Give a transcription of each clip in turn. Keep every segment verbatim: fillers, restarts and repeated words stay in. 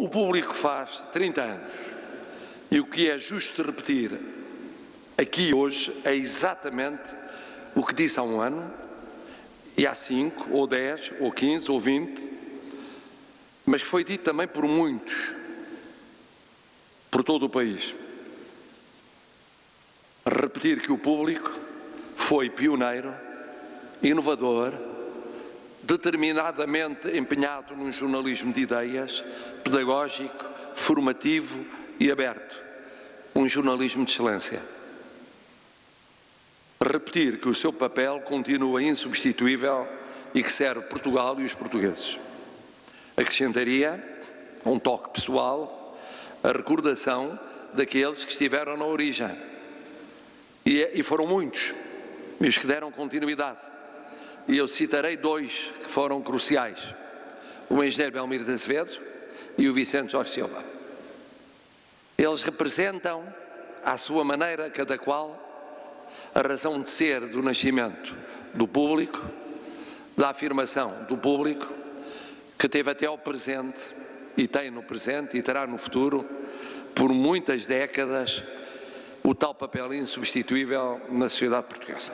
o público faz trinta anos e o que é justo repetir aqui hoje é exatamente o que disse há um ano, e há cinco, ou dez, ou quinze, ou vinte, mas foi dito também por muitos, por todo o país. Repetir que o público foi pioneiro, inovador, determinadamente empenhado num jornalismo de ideias, pedagógico, formativo e aberto. Um jornalismo de excelência. Repetir que o seu papel continua insubstituível e que serve Portugal e os portugueses. Acrescentaria um toque pessoal, a recordação daqueles que estiveram na origem. E, e foram muitos, e os que deram continuidade. E eu citarei dois que foram cruciais: o engenheiro Belmiro de Azevedo e o Vicente Jorge Silva. Eles representam, à sua maneira, cada qual, a razão de ser do nascimento do público, da afirmação do público, que teve até ao presente, e tem no presente, e terá no futuro, por muitas décadas, o tal papel insubstituível na sociedade portuguesa.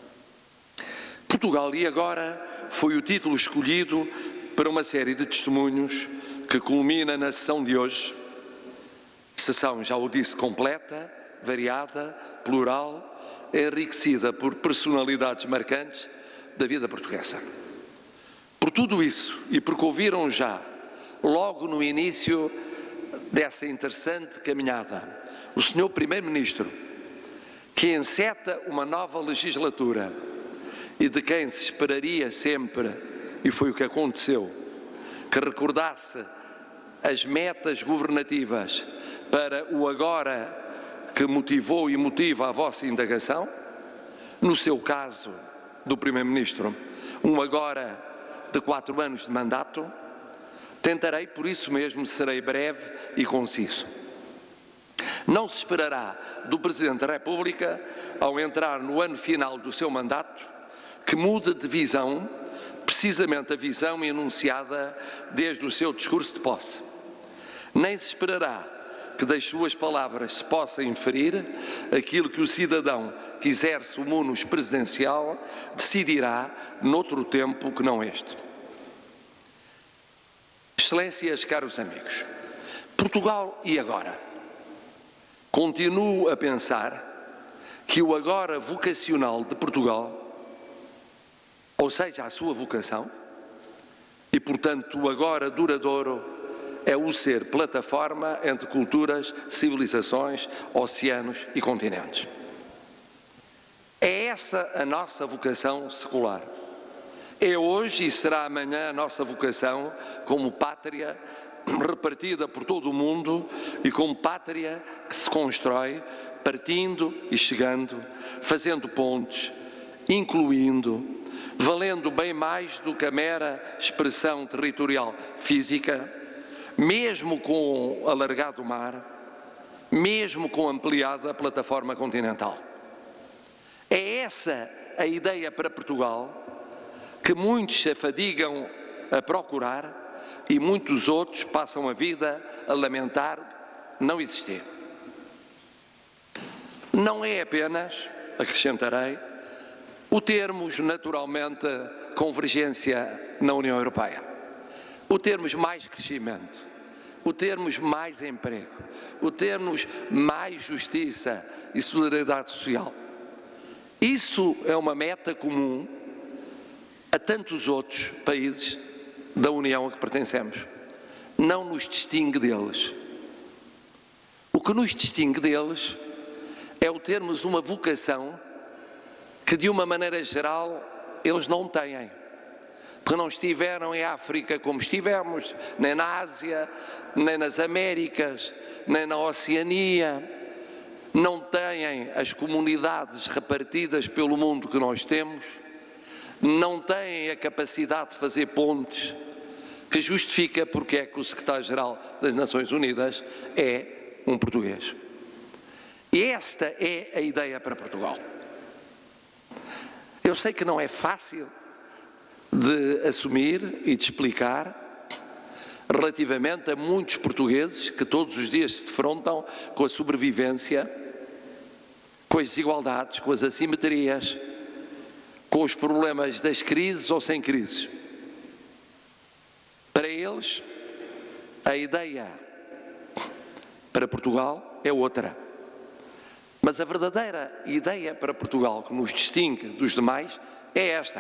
Portugal e agora foi o título escolhido para uma série de testemunhos que culmina na sessão de hoje, sessão, já o disse, completa, variada, plural, enriquecida por personalidades marcantes da vida portuguesa. Por tudo isso, e porque ouviram já, logo no início dessa interessante caminhada, o senhor Primeiro-Ministro, que enceta uma nova legislatura e de quem se esperaria sempre, e foi o que aconteceu, que recordasse as metas governativas para o agora que motivou e motiva a vossa indagação, no seu caso do Primeiro-Ministro, um agora de quatro anos de mandato, tentarei, por isso mesmo, serei breve e conciso. Não se esperará do Presidente da República, ao entrar no ano final do seu mandato, que mude de visão, precisamente a visão enunciada desde o seu discurso de posse. Nem se esperará que das suas palavras se possa inferir aquilo que o cidadão que exerce o munus presidencial decidirá noutro tempo que não este. Excelências, caros amigos, Portugal e agora? Continuo a pensar que o agora vocacional de Portugal, ou seja, a sua vocação, e portanto o agora duradouro, é o ser plataforma entre culturas, civilizações, oceanos e continentes. É essa a nossa vocação secular. É hoje e será amanhã a nossa vocação como pátria repartida por todo o mundo e como pátria que se constrói partindo e chegando, fazendo pontes, incluindo, valendo bem mais do que a mera expressão territorial física, mesmo com alargado mar, mesmo com ampliada plataforma continental. É essa a ideia para Portugal que muitos se afadigam a procurar e muitos outros passam a vida a lamentar não existir. Não é apenas, acrescentarei, o termos naturalmente convergência na União Europeia. O termos mais crescimento, o termos mais emprego, o termos mais justiça e solidariedade social. Isso é uma meta comum a tantos outros países da União a que pertencemos. Não nos distingue deles. O que nos distingue deles é o termos uma vocação que, de uma maneira geral, eles não têm. Porque não estiveram em África como estivemos, nem na Ásia, nem nas Américas, nem na Oceania. Não têm as comunidades repartidas pelo mundo que nós temos. Não têm a capacidade de fazer pontes, que justifica porque é que o secretário-geral das Nações Unidas é um português. E esta é a ideia para Portugal. Eu sei que não é fácil de assumir e de explicar, relativamente a muitos portugueses que todos os dias se defrontam com a sobrevivência, com as desigualdades, com as assimetrias, com os problemas das crises ou sem crises. Para eles, a ideia para Portugal é outra. Mas a verdadeira ideia para Portugal, que nos distingue dos demais, é esta.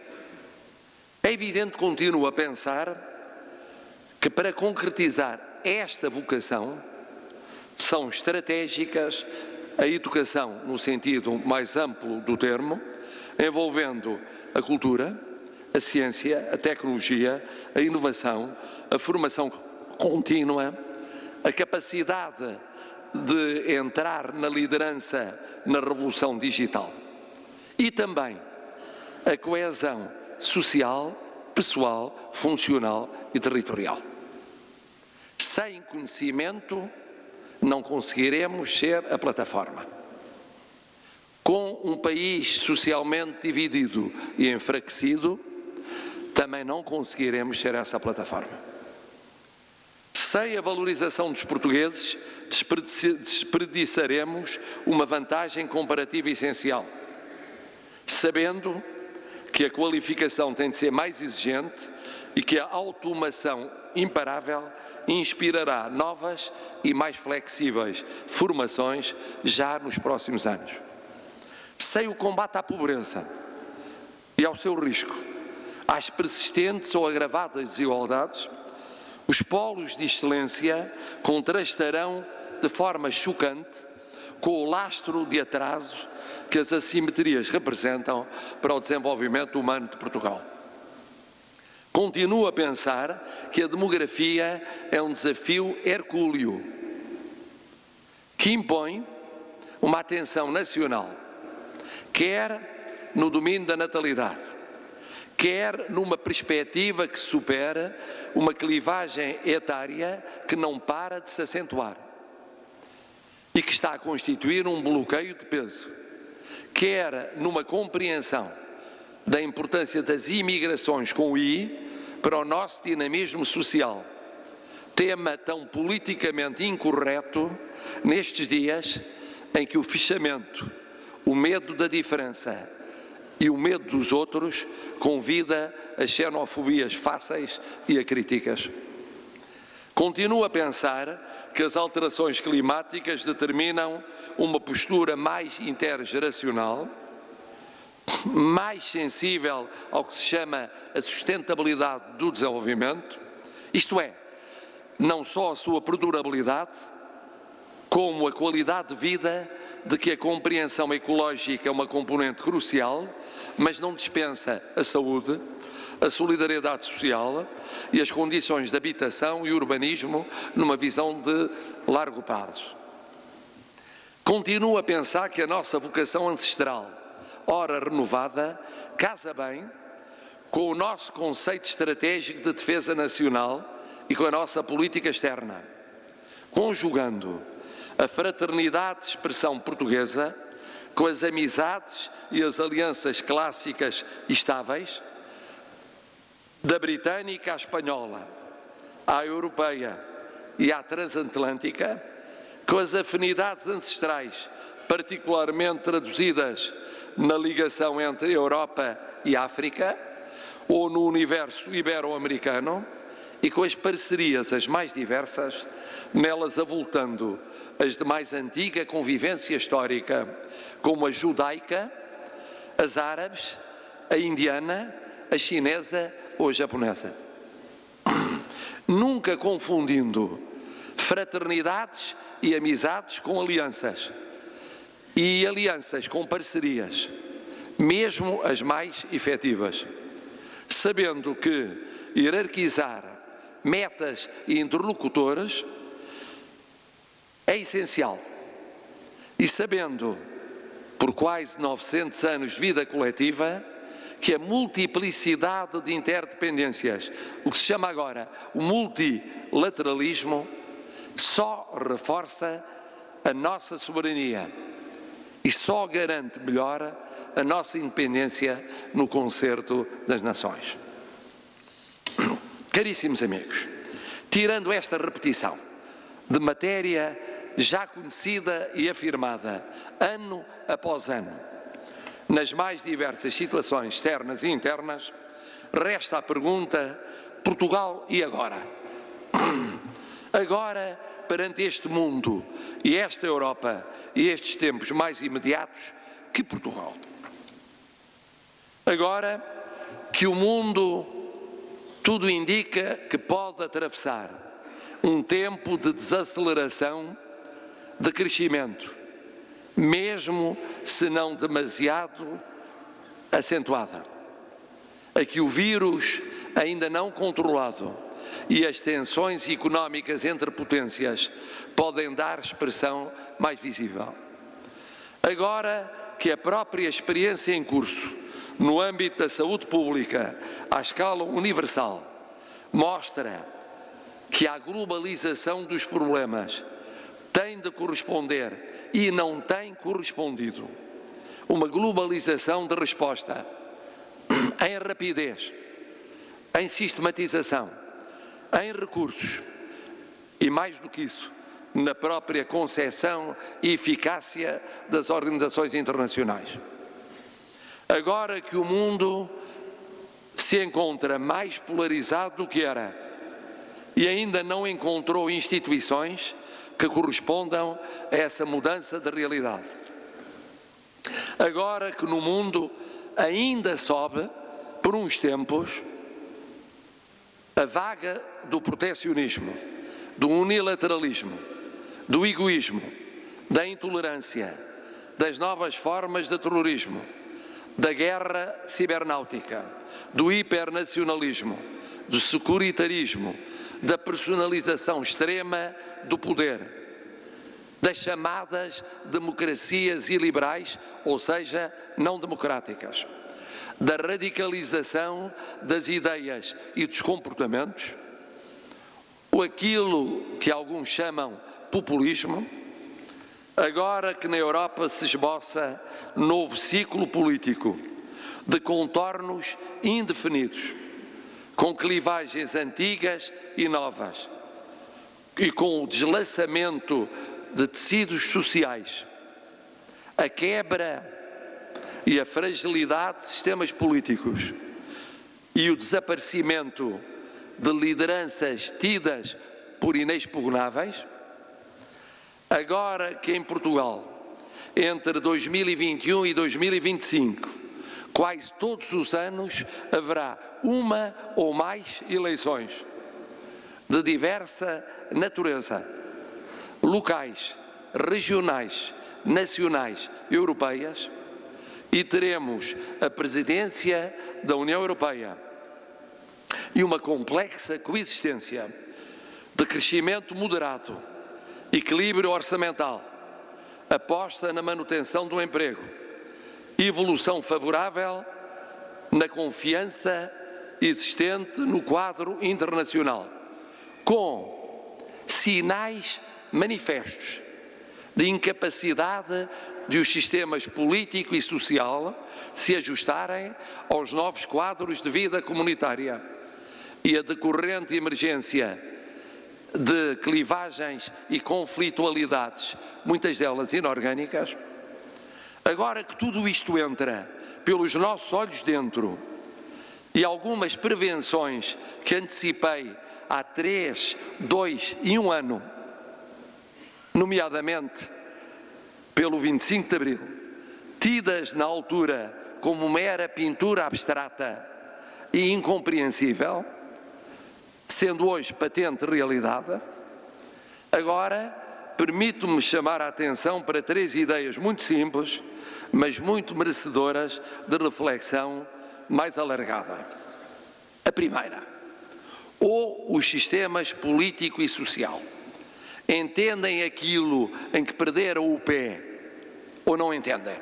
É evidente que continuo a pensar que para concretizar esta vocação são estratégicas a educação no sentido mais amplo do termo, envolvendo a cultura, a ciência, a tecnologia, a inovação, a formação contínua, a capacidade de entrar na liderança na revolução digital e também a coesão social, pessoal, funcional e territorial. Sem conhecimento não conseguiremos ser a plataforma. Com um país socialmente dividido e enfraquecido, também não conseguiremos ser essa plataforma. Sem a valorização dos portugueses, desperdiçaremos uma vantagem comparativa essencial, sabendo que a qualificação tem de ser mais exigente e que a automação imparável inspirará novas e mais flexíveis formações já nos próximos anos. Sem o combate à pobreza e ao seu risco, às persistentes ou agravadas desigualdades, os polos de excelência contrastarão de forma chocante com o lastro de atraso que as assimetrias representam para o desenvolvimento humano de Portugal. Continuo a pensar que a demografia é um desafio hercúleo, que impõe uma atenção nacional, quer no domínio da natalidade, quer numa perspectiva que supera uma clivagem etária que não para de se acentuar e que está a constituir um bloqueio de peso, quer numa compreensão da importância das imigrações com I para o nosso dinamismo social, tema tão politicamente incorreto nestes dias em que o fechamento, o medo da diferença e o medo dos outros convida a xenofobias fáceis e a críticas. Continuo a pensar que as alterações climáticas determinam uma postura mais intergeracional, mais sensível ao que se chama a sustentabilidade do desenvolvimento, isto é, não só a sua perdurabilidade, como a qualidade de vida de que a compreensão ecológica é uma componente crucial, mas não dispensa a saúde, a solidariedade social e as condições de habitação e urbanismo numa visão de largo prazo. Continuo a pensar que a nossa vocação ancestral, ora renovada, casa bem com o nosso conceito estratégico de defesa nacional e com a nossa política externa, conjugando a fraternidade de expressão portuguesa com as amizades e as alianças clássicas e estáveis, da britânica à espanhola, à europeia e à transatlântica, com as afinidades ancestrais, particularmente traduzidas na ligação entre Europa e África, ou no universo ibero-americano, e com as parcerias as mais diversas, nelas avultando as de mais antiga convivência histórica, como a judaica, as árabes, a indiana, a chinesa ou a japonesa. Nunca confundindo fraternidades e amizades com alianças, e alianças com parcerias, mesmo as mais efetivas, sabendo que hierarquizar metas e interlocutores é essencial, e sabendo, por quase novecentos anos de vida coletiva, que a multiplicidade de interdependências, o que se chama agora o multilateralismo, só reforça a nossa soberania e só garante melhor a nossa independência no concerto das nações. Caríssimos amigos, tirando esta repetição de matéria já conhecida e afirmada, ano após ano, nas mais diversas situações externas e internas, resta a pergunta: Portugal e agora? Agora, perante este mundo e esta Europa e estes tempos mais imediatos, que Portugal? Agora que o mundo, tudo indica que pode atravessar um tempo de desaceleração, de crescimento, mesmo se não demasiado acentuada. Aqui o vírus ainda não controlado e as tensões económicas entre potências podem dar expressão mais visível. Agora que a própria experiência em curso, no âmbito da saúde pública, à escala universal, mostra que a globalização dos problemas tem de corresponder e não tem correspondido. Uma globalização de resposta em rapidez, em sistematização, em recursos e, mais do que isso, na própria concepção e eficácia das organizações internacionais. Agora que o mundo se encontra mais polarizado do que era e ainda não encontrou instituições que correspondam a essa mudança de realidade. Agora que no mundo ainda sobe, por uns tempos, a vaga do protecionismo, do unilateralismo, do egoísmo, da intolerância, das novas formas de terrorismo, da guerra cibernáutica, do hipernacionalismo, do securitarismo, da personalização extrema do poder, das chamadas democracias iliberais, ou seja, não democráticas, da radicalização das ideias e dos comportamentos, ou aquilo que alguns chamam populismo, agora que na Europa se esboça novo ciclo político de contornos indefinidos, com clivagens antigas e novas, e com o deslaçamento de tecidos sociais, a quebra e a fragilidade de sistemas políticos e o desaparecimento de lideranças tidas por inexpugnáveis, agora que em Portugal, entre dois mil e vinte e um e dois mil e vinte e cinco, quase todos os anos haverá uma ou mais eleições de diversa natureza, locais, regionais, nacionais, europeias, e teremos a presidência da União Europeia e uma complexa coexistência de crescimento moderado, equilíbrio orçamental, aposta na manutenção do emprego, evolução favorável na confiança existente no quadro internacional, com sinais manifestos de incapacidade de os sistemas político e social se ajustarem aos novos quadros de vida comunitária e a decorrente emergência de clivagens e conflitualidades, muitas delas inorgânicas. Agora que tudo isto entra pelos nossos olhos dentro e algumas prevenções que antecipei há três, dois e um ano, nomeadamente pelo vinte e cinco de Abril, tidas na altura como mera pintura abstrata e incompreensível, sendo hoje patente realidade, agora permito-me chamar a atenção para três ideias muito simples, mas muito merecedoras de reflexão mais alargada. A primeira, ou os sistemas político e social entendem aquilo em que perderam o pé ou não entendem.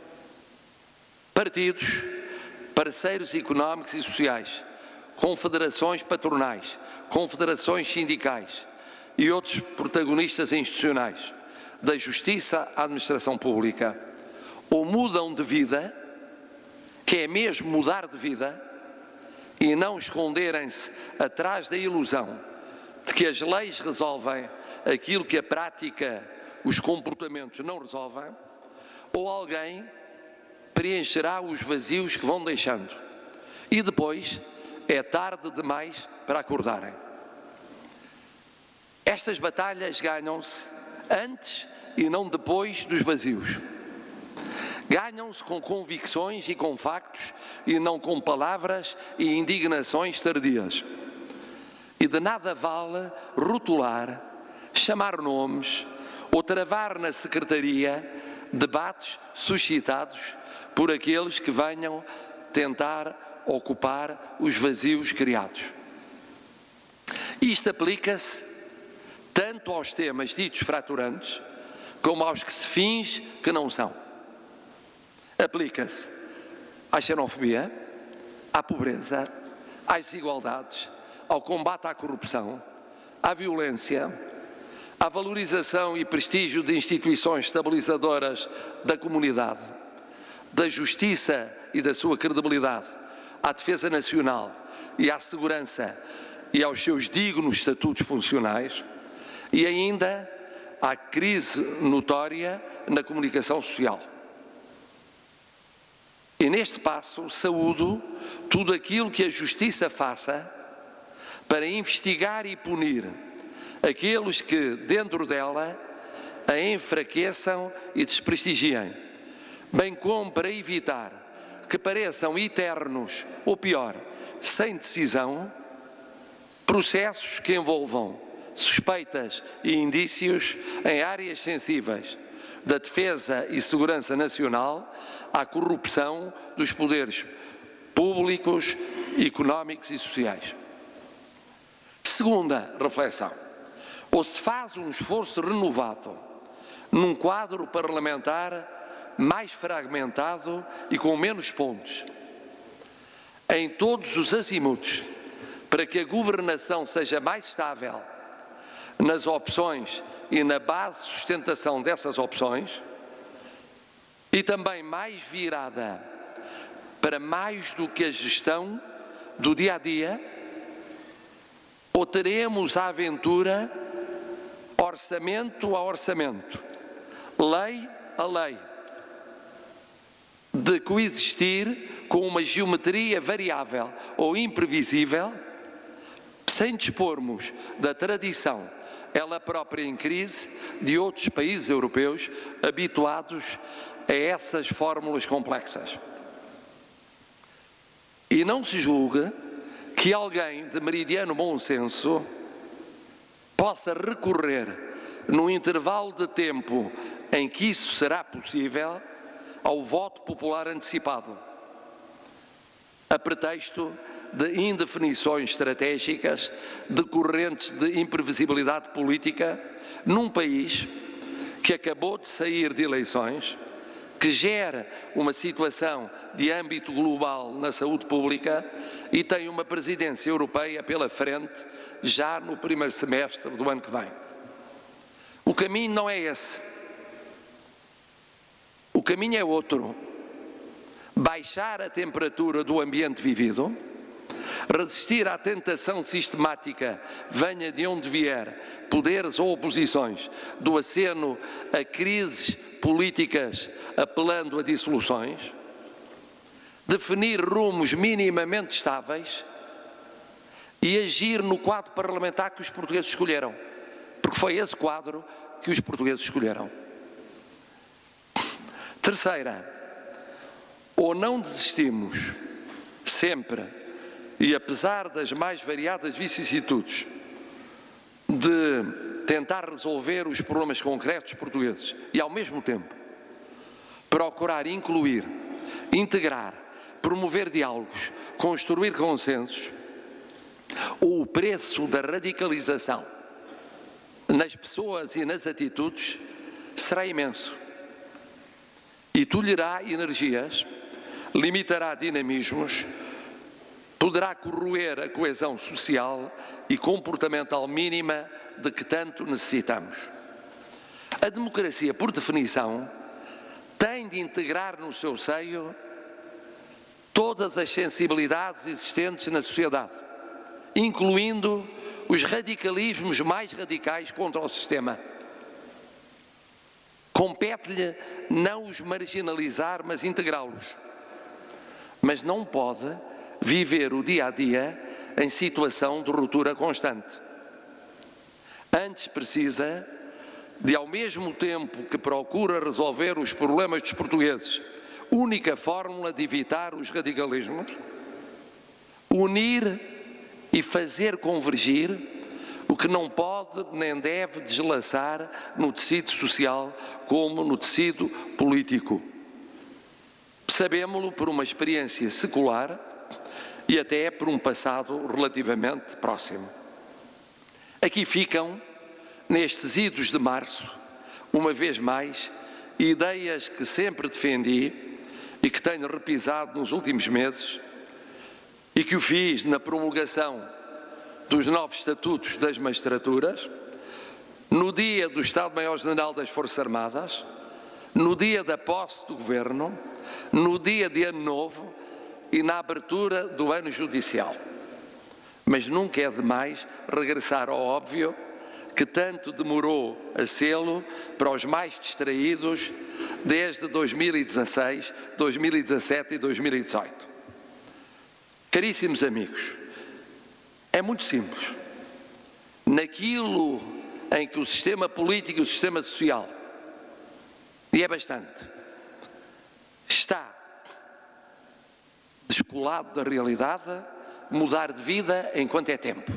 Partidos, parceiros económicos e sociais, confederações patronais, confederações sindicais e outros protagonistas institucionais, da justiça à administração pública, ou mudam de vida, que é mesmo mudar de vida, e não esconderem-se atrás da ilusão de que as leis resolvem aquilo que a prática, os comportamentos não resolvem, ou alguém preencherá os vazios que vão deixando e depois é tarde demais para acordarem. Estas batalhas ganham-se antes e não depois dos vazios. Ganham-se com convicções e com factos e não com palavras e indignações tardias. E de nada vale rotular, chamar nomes ou travar na secretaria debates suscitados por aqueles que venham tentar ocupar os vazios criados. Isto aplica-se tanto aos temas ditos fraturantes como aos que se finge que não são. Aplica-se à xenofobia, à pobreza, às desigualdades, ao combate à corrupção, à violência, à valorização e prestígio de instituições estabilizadoras da comunidade, da justiça e da sua credibilidade, à defesa nacional e à segurança e aos seus dignos estatutos funcionais, e ainda à crise notória na comunicação social. E neste passo saúdo tudo aquilo que a Justiça faça para investigar e punir aqueles que, dentro dela, a enfraqueçam e desprestigiem, bem como para evitar que pareçam eternos, ou pior, sem decisão, processos que envolvam suspeitas e indícios em áreas sensíveis da defesa e segurança nacional, à corrupção dos poderes públicos, económicos e sociais. Segunda reflexão: ou se faz um esforço renovado num quadro parlamentar mais fragmentado e com menos pontos, em todos os azimutos, para que a governação seja mais estável nas opções e na base de sustentação dessas opções, e também mais virada para mais do que a gestão do dia a dia, ou teremos a aventura, orçamento a orçamento, lei a lei, de coexistir com uma geometria variável ou imprevisível, sem dispormos da tradição, ela própria em crise, de outros países europeus habituados a essas fórmulas complexas. E não se julgue que alguém de meridiano bom senso possa recorrer, num intervalo de tempo em que isso será possível, ao voto popular antecipado, a pretexto de indefinições estratégicas decorrentes de imprevisibilidade política num país que acabou de sair de eleições, que gera uma situação de âmbito global na saúde pública e tem uma presidência europeia pela frente já no primeiro semestre do ano que vem. O caminho não é esse. O caminho é outro. Baixar a temperatura do ambiente vivido, resistir à tentação sistemática, venha de onde vier, poderes ou oposições, do aceno a crises políticas apelando a dissoluções, definir rumos minimamente estáveis e agir no quadro parlamentar que os portugueses escolheram, porque foi esse quadro que os portugueses escolheram. Terceira, ou não desistimos sempre, e apesar das mais variadas vicissitudes, de tentar resolver os problemas concretos portugueses e, ao mesmo tempo, procurar incluir, integrar, promover diálogos, construir consensos, ou o preço da radicalização nas pessoas e nas atitudes será imenso e tolherá energias, limitará dinamismos, poderá corroer a coesão social e comportamental mínima de que tanto necessitamos. A democracia, por definição, tem de integrar no seu seio todas as sensibilidades existentes na sociedade, incluindo os radicalismos mais radicais contra o sistema. Compete-lhe não os marginalizar, mas integrá-los. Mas não pode viver o dia a dia em situação de ruptura constante. Antes precisa de, ao mesmo tempo que procura resolver os problemas dos portugueses, única fórmula de evitar os radicalismos, unir e fazer convergir o que não pode nem deve deslaçar no tecido social como no tecido político. Sabemos-lo por uma experiência secular e até por um passado relativamente próximo. Aqui ficam, nestes idos de março, uma vez mais, ideias que sempre defendi e que tenho repisado nos últimos meses e que o fiz na promulgação dos novos estatutos das magistraturas, no dia do Estado-Maior-General das Forças Armadas, no dia da posse do Governo, no dia de Ano Novo e na abertura do ano judicial. Mas nunca é demais regressar ao óbvio que tanto demorou a sê-lo para os mais distraídos desde dois mil e dezasseis, dois mil e dezassete e dois mil e dezoito. Caríssimos amigos, é muito simples. Naquilo em que o sistema político e o sistema social, e é bastante, está descolado da realidade, mudar de vida enquanto é tempo.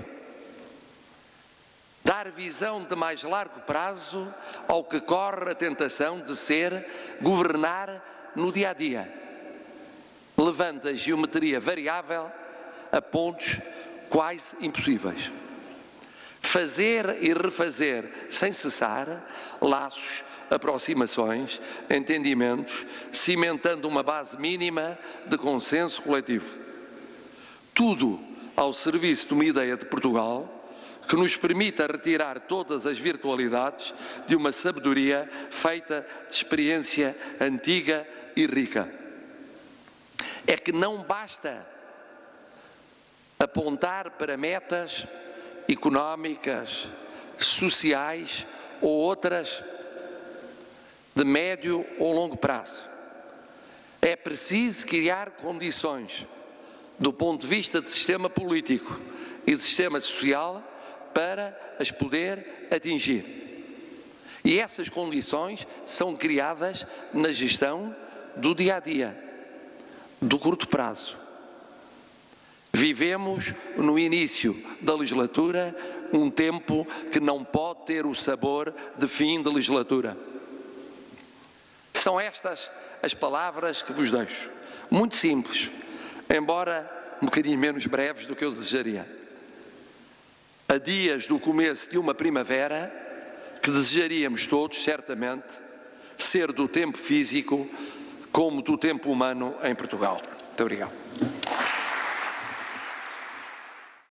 Dar visão de mais largo prazo ao que corre a tentação de ser governar no dia a dia, levando a geometria variável a pontos quase impossíveis. Fazer e refazer sem cessar laços, aproximações, entendimentos, cimentando uma base mínima de consenso coletivo. Tudo ao serviço de uma ideia de Portugal que nos permita retirar todas as virtualidades de uma sabedoria feita de experiência antiga e rica. É que não basta apontar para metas económicas, sociais ou outras de médio ou longo prazo. É preciso criar condições do ponto de vista de sistema político e de sistema social para as poder atingir. E essas condições são criadas na gestão do dia a dia, do curto prazo. Vivemos no início da legislatura um tempo que não pode ter o sabor de fim de legislatura. São estas as palavras que vos deixo, muito simples, embora um bocadinho menos breves do que eu desejaria. A dias do começo de uma primavera que desejaríamos todos, certamente, ser do tempo físico como do tempo humano em Portugal. Muito obrigado.